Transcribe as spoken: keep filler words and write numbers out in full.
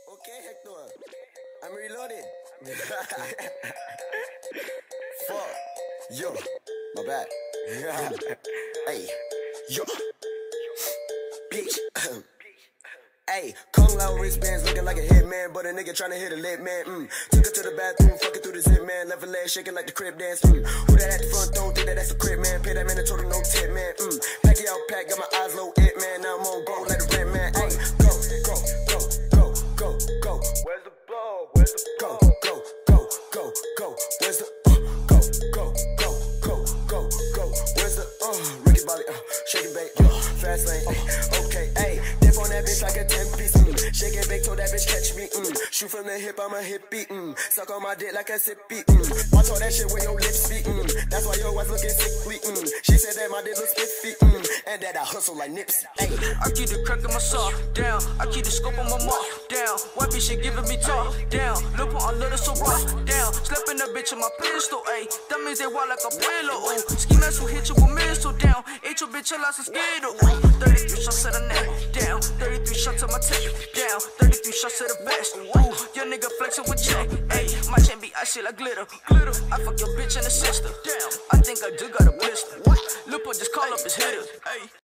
Okay, Hector. I'm reloaded. Fuck. Yo. My bad. Hey. Yo. Bitch. Hey, Kung Lao wristbands looking like a hitman, but a nigga tryna hit a lit man. Mm. Took her to the bathroom, fucking through the zip man, left her leg shaking like the crib dance. Mm. Who that at the front door? Think that that's a crib man. Pay that man a total no tip man. Mm. Pack it out, pack, got my eyes low, it man. Now I'm on go like the rent man. Hey, go, go, go, go, go, go. Where's the ball? Where's the ball? Go, go, go, go, go. Where's the uh? Go, go, go, go, go, go. Where's the uh? Ricky Bobby, uh, shake it, babe, uh, fast lane. Uh, okay, hey. On that bitch like a ten piece, mm. Shake and bake, told that bitch catch me, mm. Shoot from the hip, I'm a hippie, mm. Suck on my dick like a sippy, mm. Watch all that shit when your lips speak, mm. That's why your wife looking sickly, mm. She said that my dick look spiffy, mm. And that I hustle like Nipsey, ay. I keep the crack in my saw, down. I keep the scope on my mark, down. White bitch, she giving me talk, down. Look on little so rough, down. Slapping a bitch on my pistol, ayy. That means they wild like a pillow, ooh. Ski mask will hit you with missile, down. Ain't your bitch, I lost a skittle, ooh. thirty-three shots at the neck, down. thirty-three shots to my tech, down. thirty-three shots to the vest. Ooh, your nigga flexing with check. Ayy, my chain be icy like glitter. Glitter. I fuck your bitch and a sister. Damn, I think I do got a pistol. Lil' boy just call up his hitters. Ayy.